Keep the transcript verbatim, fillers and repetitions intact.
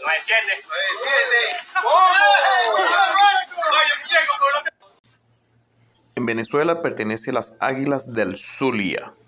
nueve siete. nueve siete. ¿Cómo? Oye, muñeco, pero no te... En Venezuela pertenece a las Águilas del Zulia.